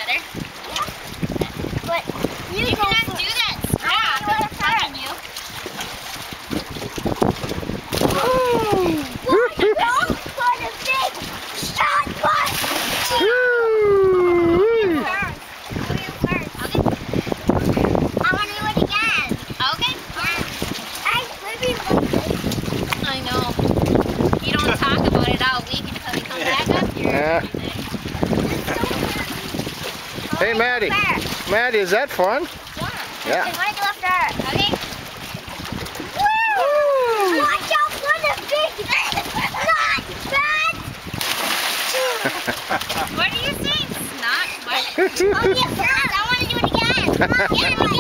together? Yeah. But you cannot do that. Stop. I'm telling you. Don't put a big shot put. I want to do it again. Okay. I I know. You don't talk about it all week until we come back up here. Yeah. Hey, Maddie. Maddie, is that fun? Yeah. I want to go after. Okay. Woo! Watch out for the big not bad. What are you saying? Snot? What? Oh, yes, I want to do it again. Come on,